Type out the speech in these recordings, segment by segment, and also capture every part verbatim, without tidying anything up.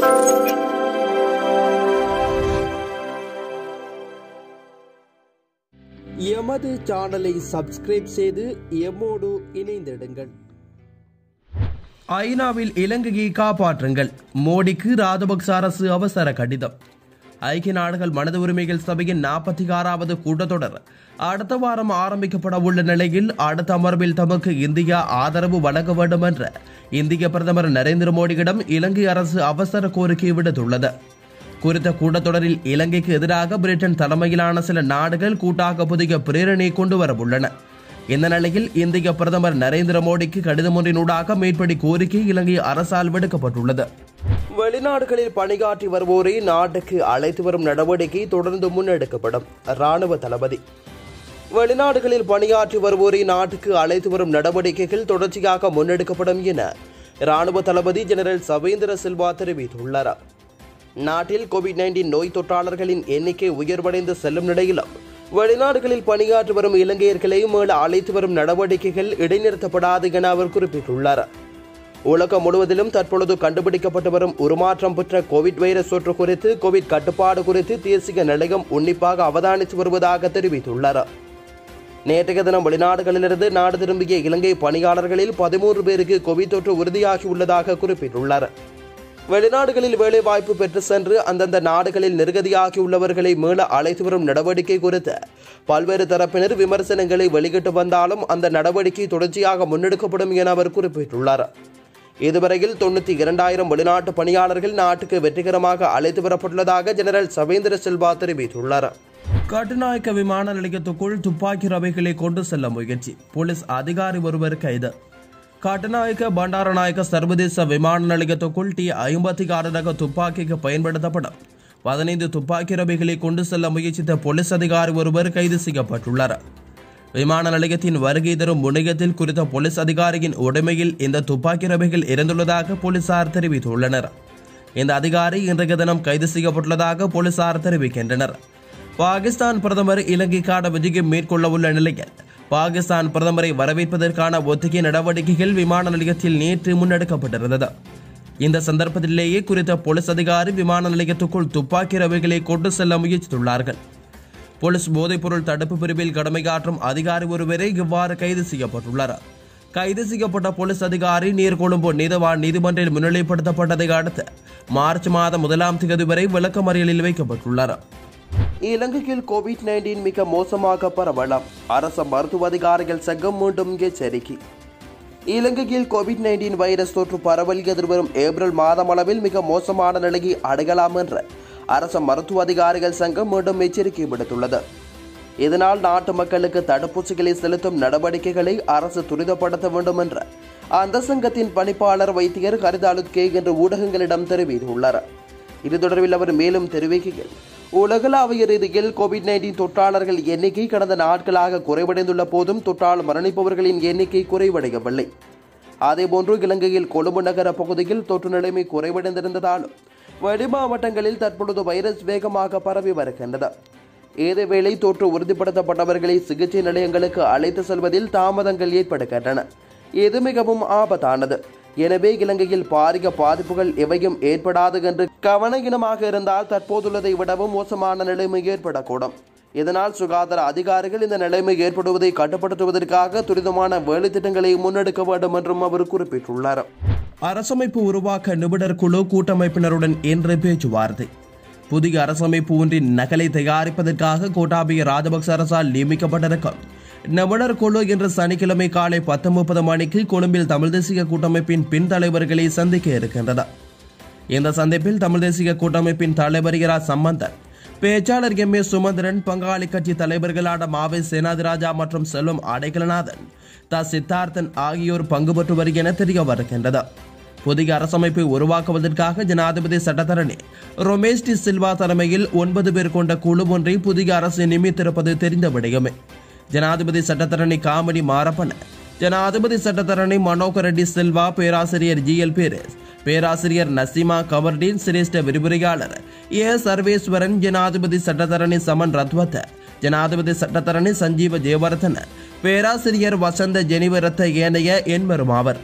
எமது சேனலை சப்ஸ்கிரைப் செய்து எம்மோடு இணைந்திடுங்கள். ஐநாவில் இலங்கையை காப்பாற்றுங்கள், மோடிக்கு ராஜபக்ச அரசு அவசர கடிதம். ஐக்கிய நாடுகள் மனித உரிமைகள் சபையின் நாற்பத்தி ஆறாவது கூட்டத்தொடர் அடுத்த வாரம் ஆரம்பிக்கப்பட உள்ள நிலையில் அடுத்த அமர்வில் தமக்கு இந்தியா ஆதரவு வழங்க வேண்டும் என்ற இந்திய பிரதமர் நரேந்திர மோடியிடம் இலங்கை அரசு அவசர கோரிக்கை விடுத்துள்ளது. குறித்த கூட்டத்தொடரில் இலங்கைக்கு எதிராக பிரிட்டன் தலைமையிலான சில நாடுகள் கூட்டாக புதிய பிரேரணை கொண்டு வரவுள்ளன. இந்த நிலையில் இந்திய பிரதமர் நரேந்திர மோடிக்கு கடிதம் ஒன்றினூடாக மேற்படி கோரிக்கை இலங்கை அரசால் விடுக்கப்பட்டுள்ளது. வெளிநாடுகளில் பணியாற்றி வருவோரை நாட்டுக்கு அழைத்து வரும் நடவடிக்கை தொடர்ந்து முன்னெடுக்கப்படும். ராணுவ தளபதி. வெளிநாடுகளில் பணியாற்றி வருவோரை நாட்டுக்கு அழைத்து வரும் நடவடிக்கைகள் தொடர்ச்சியாக முன்னெடுக்கப்படும் என ராணுவ தளபதி ஜெனரல் சவேந்திர சில்வா தெரிவித்துள்ளார். நாட்டில் கோவிட் நைன்டீன் நோய் தொற்றாளர்களின் எண்ணிக்கை உயர்வடைந்து செல்லும் நிலையிலும் வெளிநாடுகளில் பணியாற்றி வரும் இலங்கையர்களை மீள அழைத்து வரும் நடவடிக்கைகள் இடைநிறுத்தப்படாது என அவர் குறிப்பிட்டுள்ளார். உலகம் முழுவதிலும் தற்பொழுது கண்டுபிடிக்கப்பட்டு வரும் உருமாற்றம் பெற்ற கோவிட் வைரஸ் தொற்று குறித்து கோவிட் கட்டுப்பாடு குறித்து தேசிய நிலையம் உன்னிப்பாக அவதானித்து வருவதாக தெரிவித்துள்ளார். நேற்றைய தினம் வெளிநாடுகளிலிருந்து நாடு திரும்பிய இலங்கை பணியாளர்களில் பதிமூன்று பேருக்கு கோவிட் தொற்று உறுதியாகியுள்ளதாக குறிப்பிட்டுள்ளார். வெளிநாடுகளில் வேலைவாய்ப்பு பெற்று சென்று அந்தந்த நாடுகளில் நிர்கதியாகியுள்ளவர்களை மீள அழைத்து வரும் நடவடிக்கை குறித்து பல்வேறு தரப்பினர் விமர்சனங்களை வெளியிட்டு வந்தாலும் அந்த நடவடிக்கை தொடர்ச்சியாக முன்னெடுக்கப்படும் என அவர் குறிப்பிட்டுள்ளார். இதுவரையில் தொண்ணூற்றி இரண்டாயிரம் வெளிநாட்டு பணியாளர்கள் நாட்டுக்கு வெற்றிகரமாக அழைத்து வரப்பட்டுள்ளதாக ஜெனரல் சவேந்திர சில்வா தெரிவித்துள்ளார். கட்டுநாயக்க விமான நிலையத்துக்குள் துப்பாக்கி ரவைகளை கொண்டு செல்ல முயற்சி, போலீஸ் அதிகாரி ஒருவர் கைது. கட்டுநாயக்க பண்டாரநாயக்க சர்வதேச விமான நிலையத்துக்குள் டி ஐம்பத்தி ஆறு ரக துப்பாக்கிக்கு பயன்படுத்தப்படும் பதினைந்து துப்பாக்கி ரவைகளை கொண்டு செல்ல முயற்சித்த போலீஸ் அதிகாரி ஒருவர் கைது செய்யப்பட்டுள்ளார். விமான நிலையத்தின் வருகை தரும் முனையத்தில் குறித்த போலீஸ் அதிகாரியின் உடைமையில் இந்த துப்பாக்கி ரவைகள் இருந்துள்ளதாக போலீசார் தெரிவித்துள்ளனர். இந்த அதிகாரி இன்றைய தினம் கைது செய்யப்பட்டுள்ளதாக போலீசார் தெரிவிக்கின்றனர். பாகிஸ்தான் பிரதமர் இலங்கைக்கான விஜயம் மேற்கொள்ள உள்ள நிலையில் பாகிஸ்தான் பிரதமரை வரவேற்பதற்கான ஒத்திகை நடவடிக்கைகள் விமான நிலையத்தில் நேற்று முன்னெடுக்கப்பட்டிருந்தது. இந்த சந்தர்ப்பத்திலேயே குறித்த போலீஸ் அதிகாரி விமான நிலையத்துக்குள் துப்பாக்கி ரவைகளை கொண்டு செல்ல முயற்சித்துள்ளார்கள். போலீஸ் போதைப்பொருள் தடுப்பு பிரிவில் கடமையாற்றும் அதிகாரி ஒருவரை இவ்வாறு கைது செய்யப்பட்டுள்ளார். கைது செய்யப்பட்ட போலீஸ் அதிகாரி நீர்கொழும்பு நீதவான் நீதிமன்றில் முன்னிலைப்படுத்தப்பட்டதை அடுத்து மார்ச் மாதம் முதலாம் தேதி வரை விளக்கமறியலில் வைக்கப்பட்டுள்ளார். இலங்கையில் கோவிட் நைன்டீன் மிக மோசமாக பரவலாம், அரச மருத்துவ அதிகாரிகள் சங்கம் மீண்டும் எச்சரிக்கை. இலங்கையில் கோவிட் நைன்டீன் வைரஸ் தொற்று பரவல் எதிர்வரும் ஏப்ரல் மாதம் அளவில் மிக மோசமான நிலையை அடையலாம் என்ற அரச மருத்துவ அதிகாரிகள் சங்கம் மீண்டும் எச்சரிக்கை விடுத்துள்ளது. இதனால் நாட்டு மக்களுக்கு தடுப்பூசிகளை செலுத்தும் நடவடிக்கைகளை அரசு துரிதப்படுத்த வேண்டும் என்ற அந்த சங்கத்தின் பணிப்பாளர் வைத்தியர் ஹரிதாலுத் கே என்ற ஊடகங்களிடம் தெரிவித்துள்ளார். இது தொடர்பில் அவர் மேலும் தெரிவிக்கையில், உலகளாவிய ரீதியில் கோவிட் நைன்டீன் தொற்றாளர்கள் எண்ணிக்கை கடந்த நாட்களாக குறைவடைந்துள்ள போதும் தொற்றால் மரணிப்பவர்களின் எண்ணிக்கை குறைவடையவில்லை. அதேபோன்று இலங்கையில் கொழும்பு நகர பகுதியில் தொற்று நிலைமை குறைவடைந்திருந்ததாலும் வெளி மாவட்டங்களில் தற்பொழுது வைரஸ் வேகமாக பரவி வருகின்றது. இதேவேளை தொற்று உறுதிப்படுத்தப்பட்டவர்களை சிகிச்சை நிலையங்களுக்கு அழைத்து செல்வதில் தாமதங்கள் ஏற்படுகின்றன. இது மிகவும் ஆபத்தானது. எனவே இலங்கையில் பாரிய பாதிப்புகள் எவையும் ஏற்படாது என்று கவனஈனமாக இருந்தால் தற்போதுள்ளதை விடவும் மோசமான நிலைமை ஏற்படக்கூடும். இதனால் சுகாதார அதிகாரிகள் இந்த நிலைமை ஏற்படுவதை கட்டுப்படுத்துவதற்காக துரிதமான வேலை திட்டங்களை முன்னெடுக்க வேண்டும் என்றும் அவர் குறிப்பிட்டுள்ளார். அரசமைப்பு உருவாக்க நிபுணர் குழு கூட்டமைப்பினருடன் இன்று பேச்சுவார்த்தை. புதிய அரசமைப்பு ஒன்றின் நகலை தயாரிப்பதற்காக கோட்டாபய ராஜபக்ச அரசால் நியமிக்கப்பட்டிருக்கும் நிபுணர் குழு இன்று சனிக்கிழமை காலை பத்து முப்பது மணிக்கு கொழும்பில் தமிழ் தேசிய கூட்டமைப்பின் பின் தலைவர்களை சந்திக்க இருக்கின்றனர். இந்த சந்திப்பில் தமிழ் தேசிய கூட்டமைப்பின் தலைவர் இரா சம்பந்தன், பேச்சாளர் எம் ஏ சுமந்திரன், பங்காளி கட்சி தலைவர்களான மாவை சேனாதிராஜா மற்றும் செல்வம் அடைக்கலநாதன், த சித்தார்த்தன் ஆகியோர் பங்கு பெற்றுவர் என தெரிய வருகின்றது. புதிய அரசமைப்பை உருவாக்குவதற்காக ஜனாதிபதி சட்டத்தரணி ரொமேஷ் டி சில்வா தலைமையில் ஒன்பது பேர் கொண்ட குழு ஒன்றை புதிய அரசு நியமித்திருப்பது தெரிந்த விடயமே. ஜனாதிபதி சட்டத்தரணி காமெடி மாரப்பன, ஜனாதிபதி சட்டத்தரணி மனோகர் ரெட்டி சில்வா, பேராசிரியர் ஜி எல் பேரஸ், பேராசிரியர் நசீமா கவர்டீன், சிரேஷ்ட விரிவுரையாளர் ஏ சர்வேஸ்வரன், ஜனாதிபதி சட்டத்தரணி சமன் ரத்வத்த, ஜனாதிபதி சட்டத்தரணி சஞ்சீவ ஜெயவர்தன, பேராசிரியர் வசந்த ஜெனிவரத்த ஏனைய என்பருமாவர்.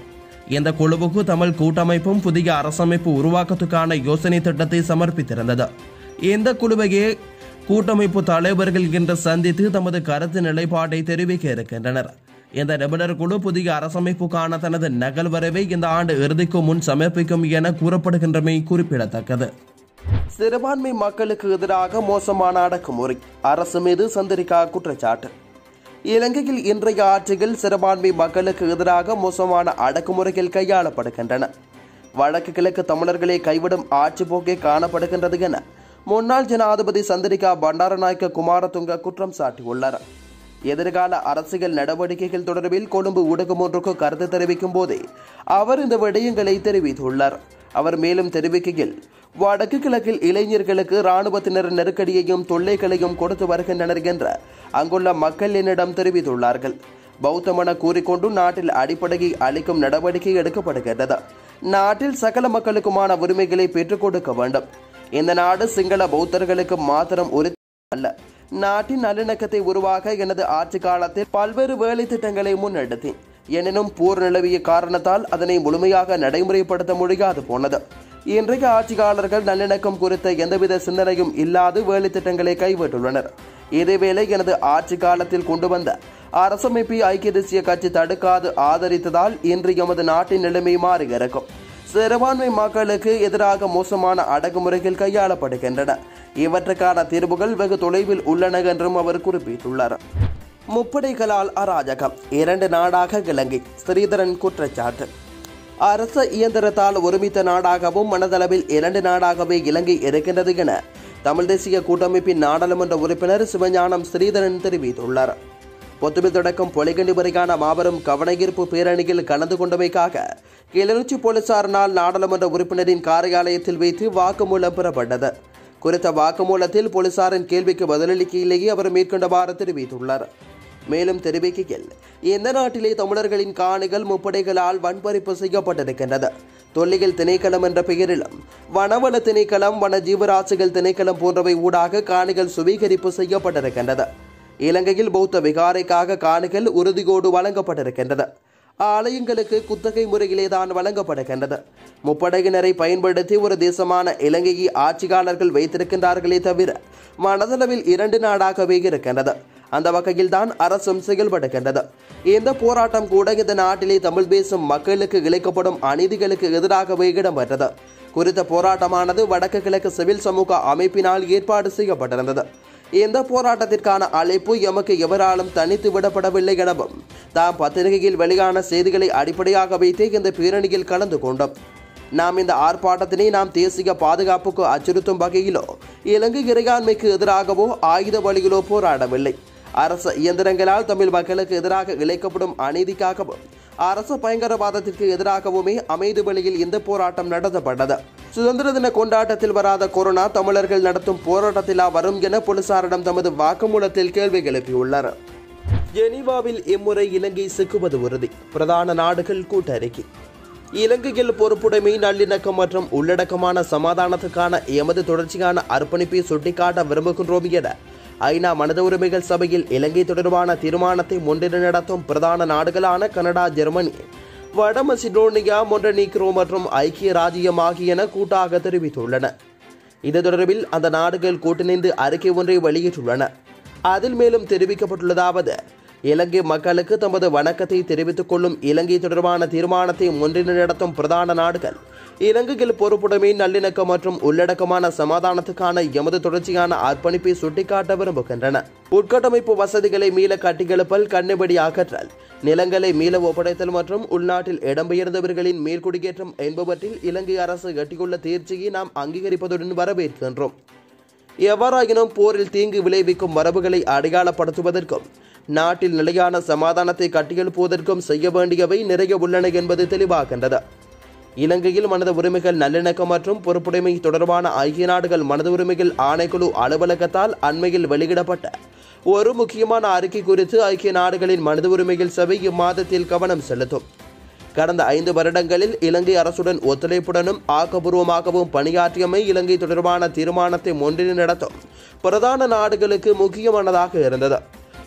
இந்த குழுவுக்கு தமிழ் கூட்டமைப்பும் புதிய அரசமைப்பு உருவாக்கத்துக்கான யோசனை திட்டத்தை சமர்ப்பித்திருந்தது. இந்த குழுவையே கூட்டமைப்பு தலைவர்கள் இன்று சந்தித்து தமது கருத்து நிலைப்பாட்டை தெரிவிக்க இருக்கின்றனர். இந்த நிபுணர் குழு புதிய அரசமைப்புக்கான தனது நகல் வரைவை இந்த ஆண்டு இறுதிக்கு முன் சமர்ப்பிக்கும் என கூறப்படுகின்றமை குறிப்பிடத்தக்கது. சிறுபான்மை மக்களுக்கு எதிராக மோசமான அடக்குமுறை, அரசு மீது சந்திரிகா குற்றச்சாட்டு. இலங்கையில் இன்றைய ஆட்சியில் சிறுபான்மை மக்களுக்கு எதிராக மோசமான அடக்குமுறைகள் கையாளப்படுகின்றன. வடக்கு கிழக்கு தமிழர்களை கைவிடும் ஆட்சி போக்கே காணப்படுகின்றது என முன்னாள் ஜனாதிபதி சந்திரிகா பண்டாரநாயக்க குமாரதுங்க குற்றம் சாட்டியுள்ளார். எதிர்கால அரசியல் நடவடிக்கைகள் தொடர்பில் கொழும்பு ஊடகம் ஒன்றுக்கு கருத்து தெரிவிக்கும் போதே அவர் இந்த விடயங்களை தெரிவித்துள்ளார். அவர் மேலும் தெரிவிக்கையில், வடக்கு கிழக்கில் இளைஞர்களுக்கு இராணுவத்தினர் நெருக்கடியையும் தொல்லைகளையும் கொடுத்து வருகின்றனர் என்ற அங்குள்ள மக்கள் என்னிடம் தெரிவித்துள்ளார்கள். பௌத்தமென கூறிக்கொண்டு நாட்டில் அடிப்படையை அளிக்கும் நடவடிக்கை எடுக்கப்படுகின்றது. நாட்டில் சகல மக்களுக்குமான உரிமைகளை பெற்றுக் கொடுக்க வேண்டும். இந்த நாடு சிங்கள பௌத்தர்களுக்கு மாத்திரம் ஒரு அல்ல. நாட்டின் நல்லிணக்கத்தை உருவாக்க எனது ஆட்சி காலத்தில் பல்வேறு வேலை திட்டங்களை முன்னெடுத்தேன். எனினும் போர் நிலவிய காரணத்தால் அதனை முழுமையாக நடைமுறைப்படுத்த முடியாது போனது. இன்றைய ஆட்சியாளர்கள் நல்லிணக்கம் குறித்த எந்தவித சிந்தனையும் இல்லாது வேலை திட்டங்களை கைவிட்டுள்ளனர். இதேவேளை எனது ஆட்சி காலத்தில் கொண்டு வந்த அரசமைப்பை ஐக்கிய தேசிய கட்சி தடுக்காது ஆதரித்ததால் இன்று எமது நாட்டின் நிலைமை மாறியிருக்கும். சிறுபான்மை மக்களுக்கு எதிராக மோசமான அடக்குமுறைகள் கையாளப்படுகின்றன. இவற்றுக்கான தீர்வுகள் வெகு தொலைவில் உள்ளன என்றும் அவர் குறிப்பிட்டுள்ளார். முப்படைகளால் அராஜகம், இரண்டு நாடாக இலங்கை, ஸ்ரீதரன் குற்றச்சாட்டு. அரச இயந்திரத்தால் ஒருமித்த நாடாகவும் மனதளவில் இரண்டு நாடாகவே இலங்கை இருக்கின்றது என தமிழ் தேசிய கூட்டமைப்பின் நாடாளுமன்ற உறுப்பினர் சிவஞானம் ஸ்ரீதரன் தெரிவித்துள்ளார். பொத்துவில் தொடக்கம் பொலிகண்டி வரைக்கான மாபெரும் கவனஈர்ப்பு பேரணியில் கலந்து கொண்டமைக்காக கிளிநொச்சி போலீசாரினால் நாடாளுமன்ற உறுப்பினரின் காரியாலயத்தில் வைத்து வாக்குமூலம் பெறப்பட்டது. குறித்த வாக்குமூலத்தில் போலீசாரின் கேள்விக்கு பதிலளிக்கையிலேயே அவர் மேற்கொண்டவாறு தெரிவித்துள்ளார். மேலும் தெரிவிக்கையில், இந்த நாட்டிலே தமிழர்களின் காணிகள் முப்படைகளால் வன்பறிப்பு செய்யப்பட்டிருக்கின்றது. தொல்லியல் திணைக்களம் என்ற பெயரிலும் வனவள திணைக்களம், வன ஜீவராசிகள் திணைக்களம் போன்றவை ஊடாக காணிகள் சுவீகரிப்பு செய்யப்பட்டிருக்கின்றது. இலங்கையில் பௌத்த விகாரைக்காக காணிகள் உறுதியோடு வழங்கப்பட்டிருக்கின்றது. ஆலயங்களுக்கு குத்தகை முறையிலேதான் வழங்கப்படுகின்றது. முப்படையினரை பயன்படுத்தி ஒரு தேசமான இலங்கையை ஆட்சியாளர்கள் வைத்திருக்கின்றார்களே தவிர மனதளவில் இரண்டு நாடாகவே இருக்கின்றது. அந்த வகையில் தான் அரசும் செயல்படுகின்றது. இந்த போராட்டம் கூட இந்த நாட்டிலே தமிழ் பேசும் மக்களுக்கு இழைக்கப்படும் அநீதிகளுக்கு எதிராகவே இடம்பெற்றது. குறித்த போராட்டமானது வடக்கு கிழக்கு சிவில் சமூக அமைப்பினால் ஏற்பாடு செய்யப்பட்டிருந்தது. இந்த போராட்டத்திற்கான அழைப்பு எமக்கு எவராலும் தனித்து விடப்படவில்லை எனவும் தாம் பத்திரிகையில் வெளியான செய்திகளை அடிப்படையாக வைத்தே இந்த பேரணியில் கலந்து கொண்டோம். நாம் இந்த ஆர்ப்பாட்டத்தினை நாம் தேசிய பாதுகாப்புக்கு அச்சுறுத்தும் வகையிலோ இலங்கை இறையாண்மைக்கு எதிராகவோ ஆயுத வழியிலோ போராடவில்லை. அரசு இயந்திரங்களால் தமிழ் மக்களுக்கு எதிராக இழைக்கப்படும் அநீதிக்காகவும் அரசு பயங்கரவாதத்திற்கு எதிராகவுமே அமைதி வழியில் இந்த போராட்டம் நடத்தப்பட்டது. சுதந்திர தின கொண்டாட்டத்தில் வராத கொரோனா தமிழர்கள் நடத்தும் போராட்டத்திலா வரும் என போலீசாரிடம் தமது வாக்குமூலத்தில் கேள்வி எழுப்பியுள்ளார். ஜெனீவாவில் இம்முறை இலங்கை சிக்குவது உறுதி, பிரதான நாடுகள் கூட்டறிக்கை. இலங்கையில் பொறுப்புடைமை, நல்லிணக்கம் மற்றும் உள்ளடக்கமான சமாதானத்துக்கான எமது தொடர்ச்சியான அர்ப்பணிப்பை சுட்டிக்காட்ட விரும்புகின்றோம் என ஐநா மனித உரிமைகள் சபையில் இலங்கை தொடர்பான தீர்மானத்தை முன்னிலை நடத்தும் பிரதான நாடுகளான கனடா, ஜெர்மனி, வட மசிடோனியா, மொண்டனீக்ரோ மற்றும் ஐக்கிய ராஜ்யம் ஆகியன கூட்டாக தெரிவித்துள்ளன. இது தொடர்பில் அந்த நாடுகள் கூட்டிணைந்து அறிக்கை ஒன்றை வெளியிட்டுள்ளன. அதில் மேலும் தெரிவிக்கப்பட்டுள்ளதாவது, இலங்கை மக்களுக்கு தமது வணக்கத்தை தெரிவித்துக் கொள்ளும் இலங்கை தொடர்பான தீர்மானத்தை முன்னிலை நடத்தும் பிரதான நாடுகள் இலங்கையில் பொறுப்புடைமை, நல்லிணக்கம் மற்றும் உள்ளடக்கமான சமாதானத்துக்கான எமது தொடர்ச்சியான அர்ப்பணிப்பை சுட்டிக்காட்ட விரும்புகின்றன. உட்கட்டமைப்பு வசதிகளை மீள கட்டியெழுப்பல், கண்ணிபடி அகற்றல், நிலங்களை மீள ஒப்படைத்தல் மற்றும் உள்நாட்டில் இடம்பெயர்ந்தவர்களின் மேற்குடியேற்றம் என்பவற்றில் இலங்கை அரசு எட்டியுள்ள தேர்ச்சியை நாம் அங்கீகரிப்பதுடன் வரவேற்கின்றோம். எவ்வாறாயினும் போரில் தீங்கு விளைவிக்கும் மரபுகளை அடையாளப்படுத்துவதற்கும் நாட்டில் நிலையான சமாதானத்தை கட்டியெழுப்புவதற்கும் செய்ய வேண்டியவை நிறைய உள்ளன என்பது தெளிவாகின்றது. இலங்கையில் மனித உரிமைகள், நல்லிணக்கம் மற்றும் பொறுப்புடைமை தொடர்பான ஐக்கிய நாடுகள் மனித உரிமைகள் ஆணைக்குழு அலுவலகத்தால் அண்மையில் வெளியிடப்பட்ட ஒரு முக்கியமான அறிக்கை குறித்து ஐக்கிய நாடுகளின் மனித உரிமைகள் சபை இம்மாதத்தில் கவனம் செலுத்தும். கடந்த ஐந்து வருடங்களில் இலங்கை அரசுடன் ஒத்துழைப்புடனும் ஆக்கப்பூர்வமாகவும் பணியாற்றியமை இலங்கை தொடர்பான தீர்மானத்தை முன்னிலை நடத்தும் பிரதான நாடுகளுக்கு முக்கியமானதாக இருந்தது.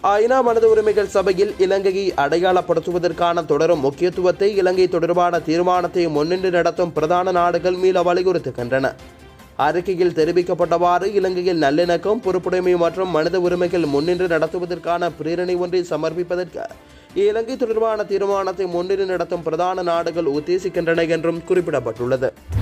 ஐநா மனித உரிமைகள் சபையில் இலங்கையை அடையாளப்படுத்துவதற்கான தொடரும் முக்கியத்துவத்தை இலங்கை தொடர்பான தீர்மானத்தை முன்னின்று நடத்தும் பிரதான நாடுகள் மீள வலியுறுத்துகின்றன. அறிக்கையில் தெரிவிக்கப்பட்டவாறு இலங்கையில் நல்லிணக்கம், பொறுப்புடைமை மற்றும் மனித உரிமைகள் முன்னின்று நடத்துவதற்கான பிரேரணை ஒன்றை சமர்ப்பிப்பதற்கு இலங்கை தொடர்பான தீர்மானத்தை முன்னின்று நடத்தும் பிரதான நாடுகள் உத்தேசிக்கின்றன என்றும் குறிப்பிடப்பட்டுள்ளது.